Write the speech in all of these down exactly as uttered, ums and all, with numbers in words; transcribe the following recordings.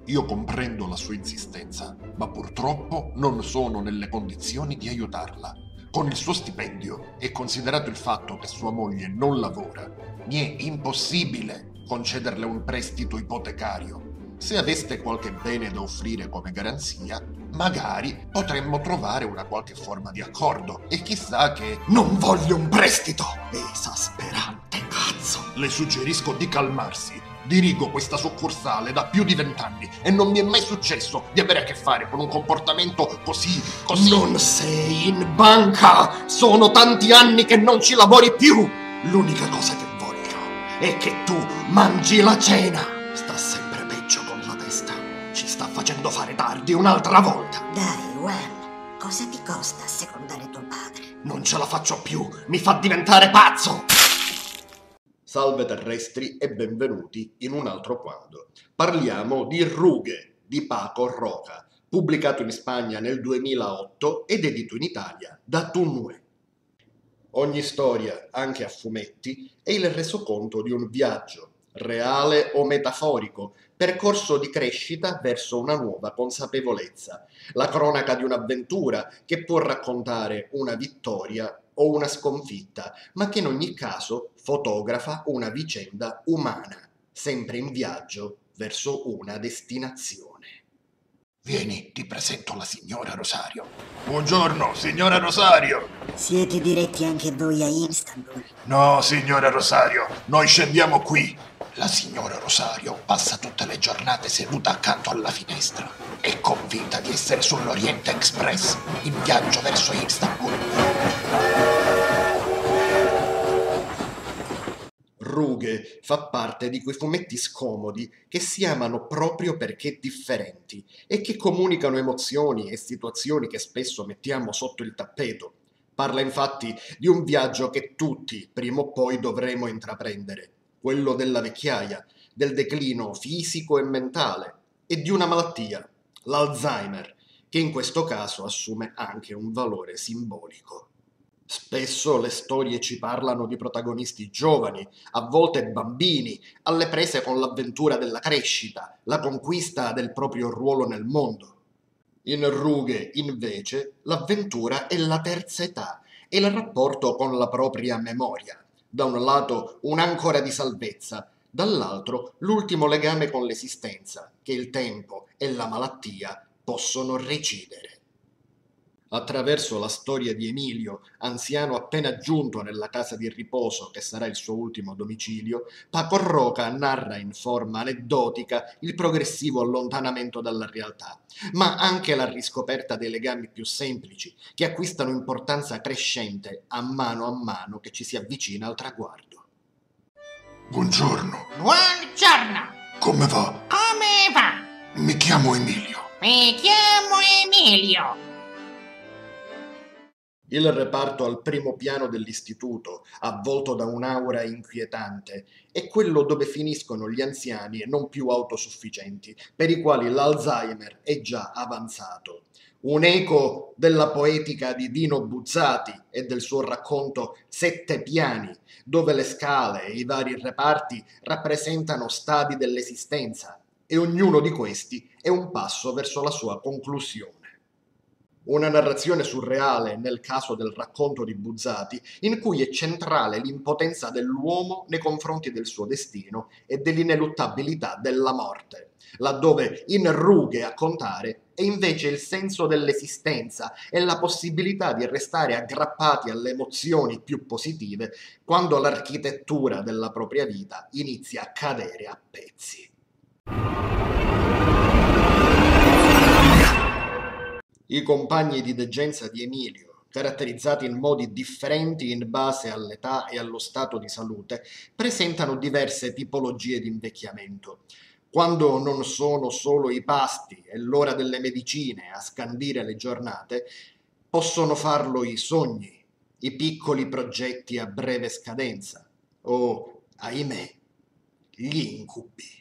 Io comprendo la sua insistenza, ma purtroppo non sono nelle condizioni di aiutarla. Con il suo stipendio e considerato il fatto che sua moglie non lavora, mi è impossibile concederle un prestito ipotecario. Se aveste qualche bene da offrire come garanzia, magari potremmo trovare una qualche forma di accordo. E chissà che... Non voglio un prestito! Esasperante, cazzo! Le suggerisco di calmarsi. Dirigo questa succursale da più di vent'anni e non mi è mai successo di avere a che fare con un comportamento così, così... Non sei in banca! Sono tanti anni che non ci lavori più! L'unica cosa che voglio è che tu mangi la cena! Sta sempre peggio con la testa. Ci sta facendo fare tardi un'altra volta. Dai, Wen, cosa ti costa assecondare tuo padre? Non ce la faccio più! Mi fa diventare pazzo! Salve terrestri e benvenuti in un altro quando. Parliamo di Rughe di Paco Roca, pubblicato in Spagna nel duemilaotto ed edito in Italia da Tunue. Ogni storia, anche a fumetti, è il resoconto di un viaggio, reale o metaforico, percorso di crescita verso una nuova consapevolezza, la cronaca di un'avventura che può raccontare una vittoria o una sconfitta, ma che in ogni caso fotografa una vicenda umana, sempre in viaggio verso una destinazione. Vieni, ti presento la signora Rosario. Buongiorno, signora Rosario. Siete diretti anche voi a Istanbul? No, signora Rosario, noi scendiamo qui. La signora Rosario passa tutte le giornate seduta accanto alla finestra. È convinta di essere sull'Oriente Express, in viaggio verso Istanbul. Rughe fa parte di quei fumetti scomodi che si amano proprio perché differenti e che comunicano emozioni e situazioni che spesso mettiamo sotto il tappeto. Parla infatti di un viaggio che tutti prima o poi dovremo intraprendere, quello della vecchiaia, del declino fisico e mentale e di una malattia, l'Alzheimer, che in questo caso assume anche un valore simbolico. Spesso le storie ci parlano di protagonisti giovani, a volte bambini, alle prese con l'avventura della crescita, la conquista del proprio ruolo nel mondo. In Rughe, invece, l'avventura è la terza età e il rapporto con la propria memoria. Da un lato un'ancora di salvezza, dall'altro l'ultimo legame con l'esistenza, che il tempo e la malattia possono recidere. Attraverso la storia di Emilio, anziano appena giunto nella casa di riposo che sarà il suo ultimo domicilio, Paco Roca narra in forma aneddotica il progressivo allontanamento dalla realtà, ma anche la riscoperta dei legami più semplici, che acquistano importanza crescente a mano a mano che ci si avvicina al traguardo. Buongiorno. Buongiorno. Come va? Come va? Mi chiamo Emilio. Mi chiamo Emilio. Il reparto al primo piano dell'istituto, avvolto da un'aura inquietante, è quello dove finiscono gli anziani e non più autosufficienti, per i quali l'Alzheimer è già avanzato. Un eco della poetica di Dino Buzzati e del suo racconto Sette piani, dove le scale e i vari reparti rappresentano stadi dell'esistenza e ognuno di questi è un passo verso la sua conclusione. Una narrazione surreale nel caso del racconto di Buzzati, in cui è centrale l'impotenza dell'uomo nei confronti del suo destino e dell'ineluttabilità della morte, laddove in Rughe a contare è invece il senso dell'esistenza e la possibilità di restare aggrappati alle emozioni più positive quando l'architettura della propria vita inizia a cadere a pezzi. I compagni di degenza di Emilio, caratterizzati in modi differenti in base all'età e allo stato di salute, presentano diverse tipologie di invecchiamento. Quando non sono solo i pasti e l'ora delle medicine a scandire le giornate, possono farlo i sogni, i piccoli progetti a breve scadenza o, ahimè, gli incubi.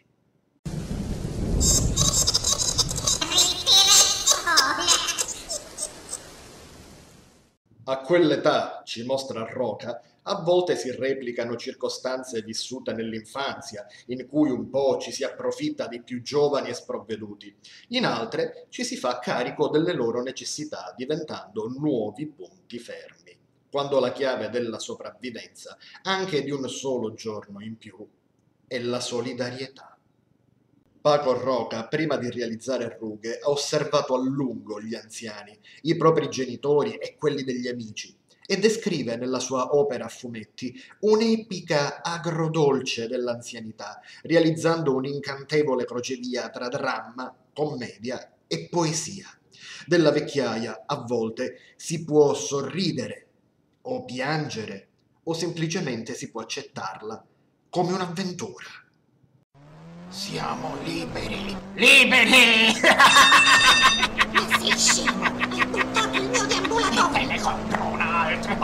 A quell'età, ci mostra Roca, A volte si replicano circostanze vissute nell'infanzia, in cui un po' ci si approfitta di più giovani e sprovveduti. In altre ci si fa carico delle loro necessità, diventando nuovi punti fermi. Quando la chiave della sopravvivenza, anche di un solo giorno in più, è la solidarietà. Paco Roca, prima di realizzare Rughe, ha osservato a lungo gli anziani, i propri genitori e quelli degli amici, e descrive nella sua opera a fumetti un'epica agrodolce dell'anzianità, realizzando un'incantevole crocevia tra dramma, commedia e poesia. Della vecchiaia, a volte, si può sorridere o piangere, o semplicemente si può accettarla come un'avventura. Siamo liberi. Liberi! Ma sei scemo! Hai buttato il mio deambulatorio! Te ne compro un altro!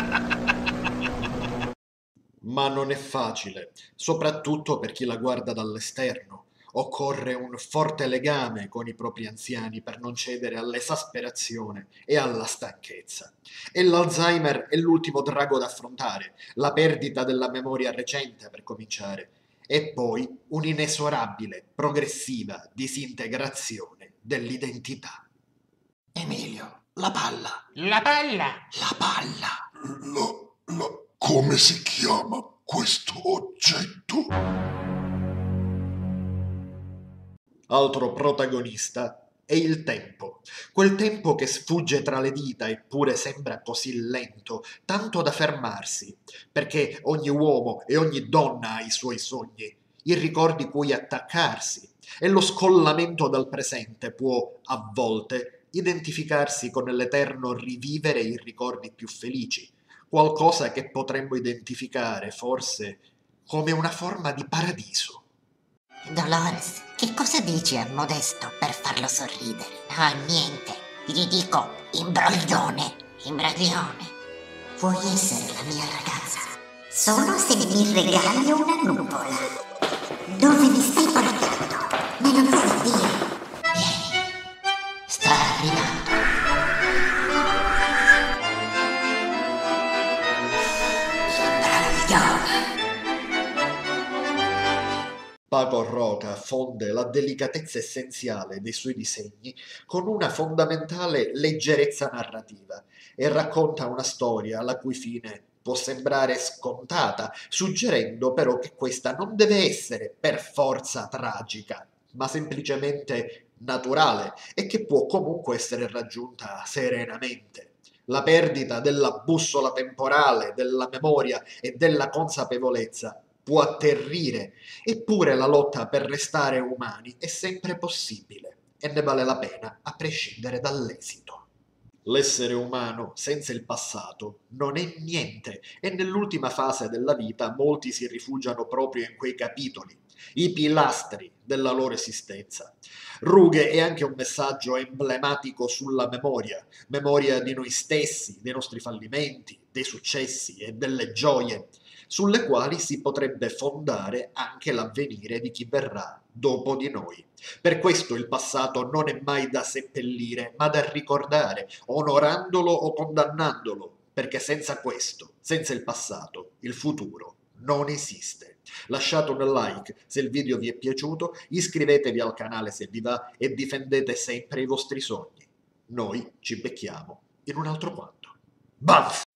Ma non è facile, soprattutto per chi la guarda dall'esterno. Occorre un forte legame con i propri anziani per non cedere all'esasperazione e alla stanchezza. E l'Alzheimer è l'ultimo drago da affrontare, la perdita della memoria recente per cominciare, e poi un'inesorabile, progressiva disintegrazione dell'identità. Emilio, la palla. La palla! La palla. La, la, come si chiama questo oggetto? Altro protagonista è il tempo, quel tempo che sfugge tra le dita eppure sembra così lento, tanto da fermarsi, perché ogni uomo e ogni donna ha i suoi sogni, i ricordi cui attaccarsi, e lo scollamento dal presente può, a volte, identificarsi con l'eterno rivivere i ricordi più felici, qualcosa che potremmo identificare, forse, come una forma di paradiso. Dolores, che cosa dici a Modesto per farlo sorridere? Ah, niente. Gli dico imbroglione. Imbroglione. Vuoi essere la mia ragazza? Solo se mi regali una nuvola. Dove mi stai portando? Me lo puoi dire? Vieni. Sta arrivando. Imbroglione. Paco Roca fonde la delicatezza essenziale dei suoi disegni con una fondamentale leggerezza narrativa e racconta una storia la cui fine può sembrare scontata, suggerendo però che questa non deve essere per forza tragica, ma semplicemente naturale e che può comunque essere raggiunta serenamente. La perdita della bussola temporale, della memoria e della consapevolezza può atterrire, eppure la lotta per restare umani è sempre possibile e ne vale la pena a prescindere dall'esito. L'essere umano senza il passato non è niente e nell'ultima fase della vita molti si rifugiano proprio in quei capitoli, i pilastri della loro esistenza. Rughe è anche un messaggio emblematico sulla memoria, memoria di noi stessi, dei nostri fallimenti, dei successi e delle gioie, sulle quali si potrebbe fondare anche l'avvenire di chi verrà dopo di noi. Per questo il passato non è mai da seppellire, ma da ricordare, onorandolo o condannandolo, perché senza questo, senza il passato, il futuro non esiste. Lasciate un like se il video vi è piaciuto, iscrivetevi al canale se vi va e difendete sempre i vostri sogni. Noi ci becchiamo in un altro quanto. Bam!